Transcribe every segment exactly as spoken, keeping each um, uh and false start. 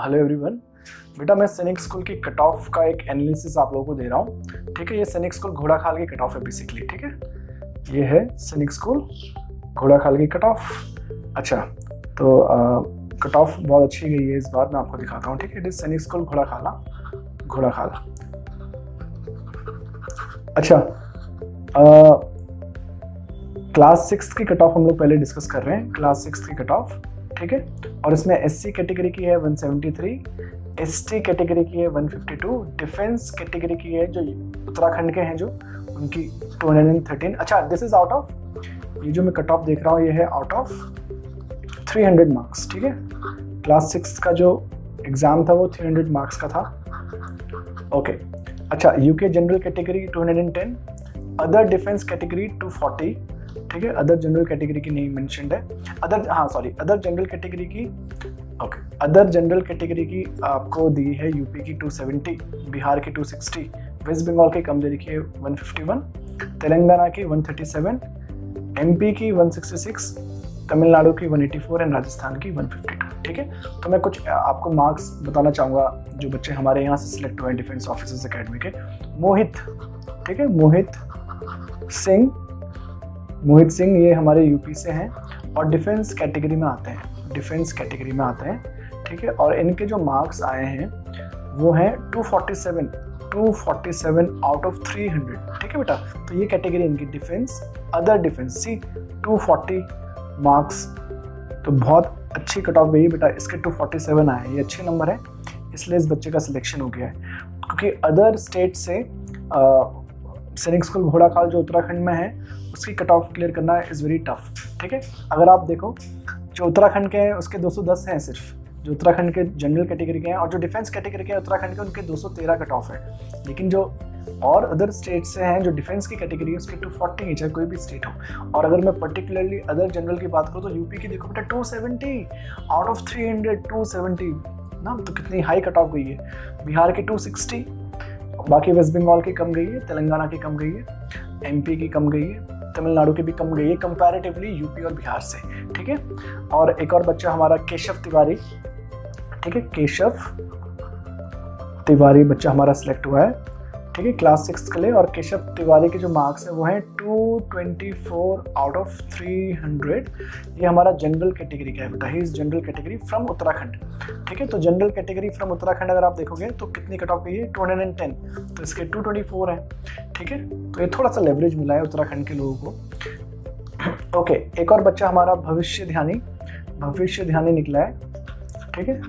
Hello everyone. बेटा मैं सैनिक स्कूल की कट ऑफ का एक एनालिसिस आप लोगों को दे रहा हूँ। ठीक है, ये सैनिक स्कूल घोड़ाखाल की कट ऑफ है बेसिकली। ठीक है, ये है सैनिक स्कूल घोड़ाखाल की कट ऑफ। अच्छा, तो कट ऑफ बहुत अच्छी गई है इस बार, मैं आपको दिखाता हूँ। ठीक है, it is Sainik school Ghorakhala Ghorakhal अच्छा, क्लास सिक्स की कट ऑफ हम लोग पहले डिस्कस कर रहे हैं। क्लास सिक्स की कट ऑफ, ठीक है, और इसमें एससी कैटेगरी की है one seventy three, ST category की है one fifty two, defence category की है जो उत्तराखंड के हैं जो उनकी टू हंड्रेड थर्टीन। अच्छा, दिस इज आउट ऑफ, ये जो मैं कट ऑफ देख रहा हूँ ये है out of three hundred marks. ठीक है, क्लास सिक्स का जो एग्जाम था वो थ्री हंड्रेड मार्क्स का था। ओके, अच्छा, UK general category two hundred ten, other defence category two forty. ठीक है, अदर जनरल कैटेगरी की नहीं मेंशन्ड है। अदर हाँ सॉरी अदर जनरल कैटेगरी की ओके अदर जनरल कैटेगरी की आपको दी है यूपी की टू सेवेंटी, बिहार की टू सिक्सटी, वेस्ट बंगाल की कम दे रखी है वन फिफ्टी वन, तेलंगाना की वन थर्टी सेवन, एमपी की वन सिक्सटी सिक्स, तमिलनाडु की one eighty four and Rajasthan की वन फिफ्टी टू। ठीक है, तो मैं कुछ आपको मार्क्स बताना चाहूँगा जो बच्चे हमारे यहाँ से सिलेक्ट हुए हैं डिफेंस ऑफिसर्स अकेडमी के। मोहित, ठीक है, मोहित सिंह मोहित सिंह ये हमारे यूपी से हैं और डिफेंस कैटेगरी में आते हैं डिफेंस कैटेगरी में आते हैं ठीक है, और इनके जो मार्क्स आए हैं वो हैं two forty seven two forty seven out of three hundred. ठीक है बेटा, तो ये कैटेगरी इनकी defence other defence C two forty marks, तो बहुत अच्छी कट ऑफ गई बेटा। इसके टू फोर्टी सेवन आए, ये अच्छे नंबर है, इसलिए इस बच्चे का सिलेक्शन हो गया है। क्योंकि अदर स्टेट से सैनिक स्कूल घोड़ाखाल जो उत्तराखंड में है उसकी कट ऑफ क्लियर करना इज़ वेरी टफ। ठीक है, अगर आप देखो जो उत्तराखंड के हैं उसके दो सौ दस हैं सिर्फ, जो उत्तराखंड के जनरल कैटेगरी के हैं, और जो डिफेंस कैटेगरी के हैं उत्तराखंड के उनके दो सौ तेरह कट ऑफ है। लेकिन जो और अदर स्टेट से हैं जो डिफेंस की कैटेगरी है उसके टू फोर्टी है, चाहे कोई भी स्टेट हो। और अगर मैं पर्टिकुलरली अदर जनरल की बात करूँ तो यूपी की देखो बेटा two seventy out of three hundred, two seventy ना, तो कितनी हाई कट ऑफ गई है। बिहार की टू सिक्सटी, बाकी वेस्ट बंगाल की कम गई है, तेलंगाना की कम गई है, एमपी की कम गई है, तमिलनाडु की भी कम गई है कंपैरेटिवली यूपी और बिहार से। ठीक है, और एक और बच्चा हमारा केशव तिवारी, ठीक है, केशव तिवारी बच्चा हमारा सिलेक्ट हुआ है। ठीक है, क्लास सिक्स के लिए, और केशव तिवारी के जो मार्क्स हैं वो हैं two twenty four out of three hundred. ये हमारा जनरल कैटेगरी का है बेटा, he is general category from Uttarakhand. ठीक है, तो जनरल कैटेगरी फ्रॉम उत्तराखंड अगर आप देखोगे तो कितनी कट ऑफ गई है, टू हंड्रेड टेन, तो इसके टू ट्वेंटी फोर है। ठीक है, तो ये थोड़ा सा लेवरेज मिला है उत्तराखंड के लोगों को। ओके, एक और बच्चा हमारा भविष्य ध्यानी भविष्य ध्यानी निकला है। ठीक है,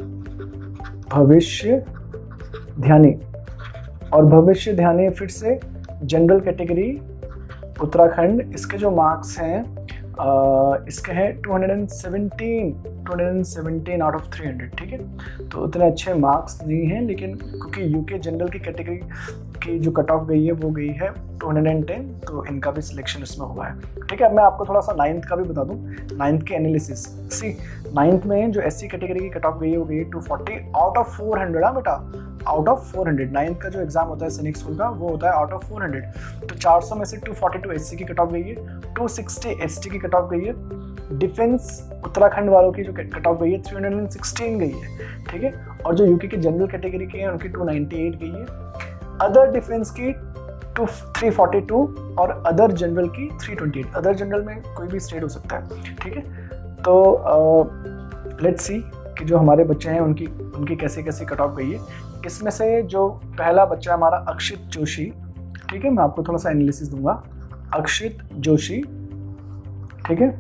भविष्य ध्यानी, और भविष्य ध्यानी फिर से जनरल कैटेगरी उत्तराखंड। इसके जो मार्क्स हैं आ, इसके हैं two hundred seventeen two hundred seventeen out of three hundred. ठीक है, तो उतने अच्छे मार्क्स नहीं हैं, लेकिन क्योंकि यूके जनरल की कैटेगरी की जो कट ऑफ गई है वो गई है टू हंड्रेड टेन, तो इनका भी सिलेक्शन इसमें हुआ है। ठीक है, अब मैं आपको थोड़ा सा नाइन्थ का भी बता दूं, नाइन्थ के एनालिसिस। सी नाइन्थ में जो एससी कैटेगरी की कट ऑफ गई है वो गई है two forty out of four hundred. हाँ बेटा, out of four hundred. Ninth का जो एग्जाम होता है सैनिक स्कूल का वो होता है आउट ऑफ फोर हंड्रेड। तो चार सौ में से टू फोर्टी टू एससी की कट ऑफ गई है, टू सिक्सटी एसटी की कट ऑफ गई है, डिफेंस उत्तराखंड वालों की जो कट ऑफ गई है थ्री हंड्रेड सिक्सटीन गई है। ठीक है, और जो यूके की जनरल कैटेगरी की है उनकी टू नाइंटी एट गई है, अदर डिफेंस की टू थ्री फोर्टी टू और अदर जनरल की three twenty eight. Other general में कोई भी स्टेट हो सकता है। ठीक है, तो लेट्स सी कि जो हमारे बच्चे हैं उनकी उनकी कैसे कैसे कट ऑफ गई है। इसमें से जो पहला बच्चा हमारा अक्षित जोशी, ठीक है, मैं आपको थोड़ा सा एनालिसिस दूंगा। अक्षित जोशी, ठीक है,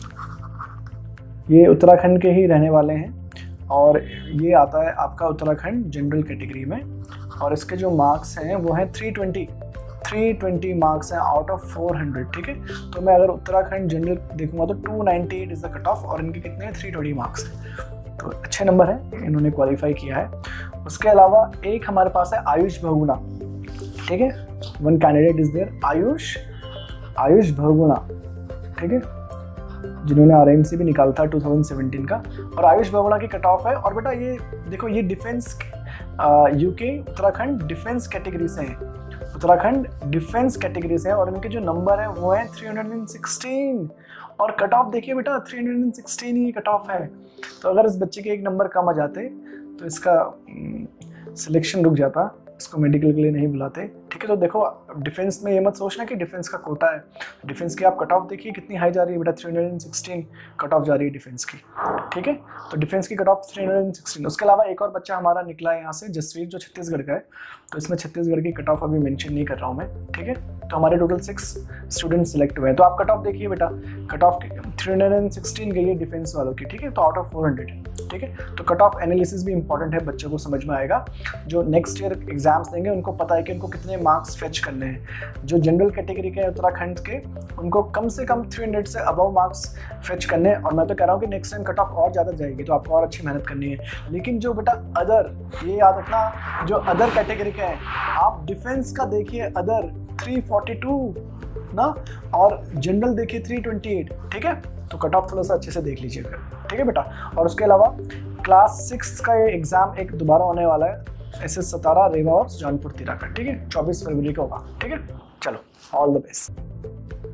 ये उत्तराखंड के ही रहने वाले हैं और ये आता है आपका उत्तराखंड जनरल कैटेगरी में, और इसके जो मार्क्स हैं वो हैं three twenty three twenty marks हैं आउट ऑफ फोर हंड्रेड। ठीक है, तो मैं अगर उत्तराखंड जनरल देखूंगा तो two ninety eight is the cut off, और इनके कितने थ्री ट्वेंटी मार्क्स हैं, तो अच्छे नंबर है, इन्होंने क्वालिफाई किया है। उसके अलावा एक हमारे पास है आयुष बहुगुणा। ठीक है, one candidate is there, Ayush Ayush Bahuguna. ठीक है, जिन्होंने आरएमसी भी निकाला था टू थाउजेंड सेवेंटीन का, और आयुष बहुगुणा की कट ऑफ है। और बेटा ये देखो, ये defence UK Uttarakhand defence category से है, उत्तराखंड डिफेंस कैटेगरी से है, और इनके जो नंबर है वो है थ्री हंड्रेड सिक्सटीन, और कट ऑफ देखिए बेटा थ्री हंड्रेड सिक्सटीन ही कट ऑफ है। तो अगर इस बच्चे के एक नंबर कम आ जाते तो इसका सिलेक्शन रुक जाता, इसको मेडिकल के लिए नहीं बुलाते, ठीक है। तो देखो डिफेंस में ये मत सोचना कि डिफेंस का कोटा है, डिफेंस की आप कट ऑफ देखिए कितनी हाई जा रही है बेटा, three hundred sixteen cut off जा रही है डिफेंस की, ठीक है। तो डिफेंस की cut off three hundred sixteen. उसके अलावा एक और बच्चा हमारा निकला है यहाँ से, जसवीर, जो छत्तीसगढ़ का है, तो इसमें छत्तीसगढ़ की कट ऑफ अभी मेंशन नहीं कर रहा हूँ मैं, ठीक है। तो हमारे टोटल सिक्स स्टूडेंट सिलेक्ट हुए हैं। तो आप कट ऑफ देखिए बेटा, cut off three hundred sixteen गई है डिफेंस वालों की, ठीक है, तो आउट ऑफ फोर हंड्रेड, ठीक है। तो कट ऑफ एनालिसिस भी इंपॉर्टेंट है, बच्चों को समझ में आएगा, जो नेक्स्ट ईयर एग्जाम्स देंगे उनको पता है कि उनको कितने मार्क्स फेच करने हैं। जो जनरल कैटेगरी के उत्तराखंड के, उनको कम से कम तीन सौ से अबव मार्क्स फेच करने हैं। और मैं तो कह रहा हूँ कि नेक्स्ट टाइम कट ऑफ और ज़्यादा जाएगी, तो आपको और अच्छी मेहनत करनी है। लेकिन जो बेटा अदर, ये याद रखना, जो अदर कैटेगरी के हैं, आप डिफेंस का देखिए अदर थ्री फोर्टी टू ना, और जनरल देखिए थ्री ट्वेंटी एट, ठीक है। तो कट ऑफ थोड़ा सा अच्छे से देख लीजिएगा, ठीक है बेटा। और उसके अलावा क्लास सिक्स का ये एग्जाम एक दोबारा होने वाला है, एस एस सतारा, रेवा और सुजानपुर तिरा का, ठीक है, चौबीस फरवरी को होगा, ठीक है। चलो, ऑल द बेस्ट।